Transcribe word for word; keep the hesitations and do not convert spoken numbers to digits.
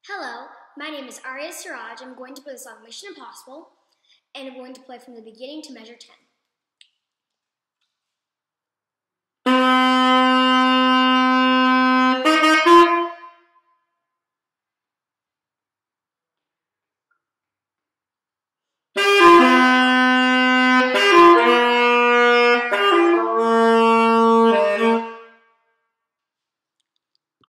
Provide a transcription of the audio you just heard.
Hello, my name is Aryah Seraj. I'm going to play the song Mission Impossible, and I'm going to play from the beginning to measure ten.